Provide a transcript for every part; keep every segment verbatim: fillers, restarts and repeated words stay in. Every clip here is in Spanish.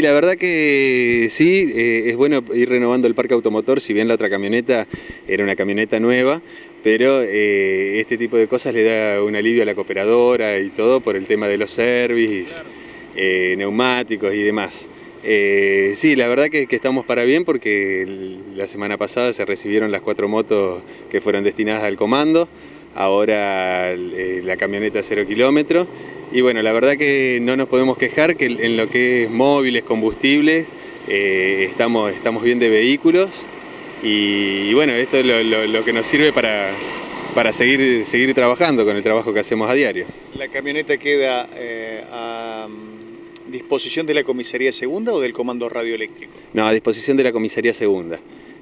la verdad que sí, eh, es bueno ir renovando el parque automotor, si bien la otra camioneta era una camioneta nueva, pero eh, este tipo de cosas le da un alivio a la cooperadora y todo por el tema de los service, eh, neumáticos y demás. Eh, sí, la verdad que, que estamos para bien porque el, la semana pasada se recibieron las cuatro motos que fueron destinadas al comando, ahora eh, la camioneta cero kilómetros. Y bueno, la verdad que no nos podemos quejar que en lo que es móviles, combustibles, eh, estamos, estamos bien de vehículos y, y bueno, esto es lo, lo, lo que nos sirve para, para seguir, seguir trabajando con el trabajo que hacemos a diario. ¿La camioneta queda eh, a disposición de la comisaría segunda o del comando radioeléctrico? No, a disposición de la comisaría segunda.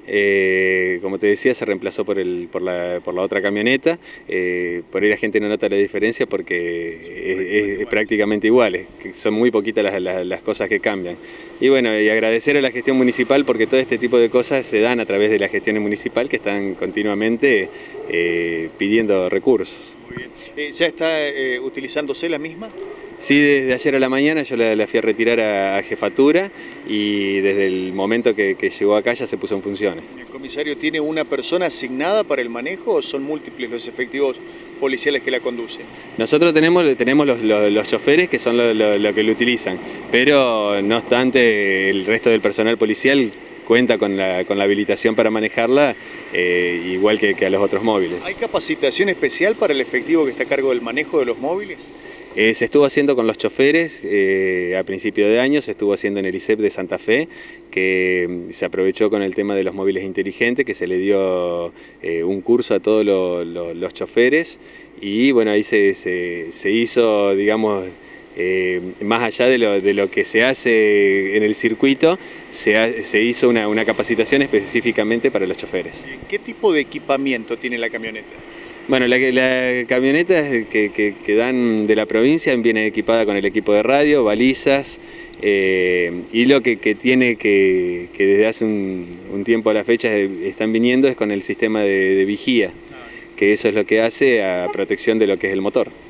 Eh, como te decía, se reemplazó por, el, por, la, por la otra camioneta, eh, por ahí la gente no nota la diferencia porque es, es, es prácticamente iguales, que son muy poquitas las, las, las cosas que cambian. Y bueno, y agradecer a la gestión municipal porque todo este tipo de cosas se dan a través de la gestión municipal que están continuamente eh, pidiendo recursos. Muy bien. Eh, ¿Ya está eh, utilizándose la misma? Sí, desde ayer a la mañana yo la, la fui a retirar a, a jefatura y desde el momento que, que llegó acá ya se puso en funciones. ¿El comisario tiene una persona asignada para el manejo o son múltiples los efectivos policiales que la conducen? Nosotros tenemos, tenemos los, los, los choferes que son lo, lo, lo que lo utilizan, pero no obstante el resto del personal policial cuenta con la, con la habilitación para manejarla, eh, igual que, que a los otros móviles. ¿Hay capacitación especial para el efectivo que está a cargo del manejo de los móviles? Eh, se estuvo haciendo con los choferes, eh, a principio de año se estuvo haciendo en el I S E P de Santa Fe, que se aprovechó con el tema de los móviles inteligentes, que se le dio eh, un curso a todos lo, lo, los choferes y bueno, ahí se, se, se hizo, digamos, eh, más allá de lo, de lo que se hace en el circuito, se, ha, se hizo una, una capacitación específicamente para los choferes. ¿Qué tipo de equipamiento tiene la camioneta? Bueno, la, la camioneta que, que, que dan de la provincia viene equipada con el equipo de radio, balizas, eh, y lo que, que tiene que, que desde hace un, un tiempo a la fecha están viniendo es con el sistema de, de vigía, que eso es lo que hace a protección de lo que es el motor.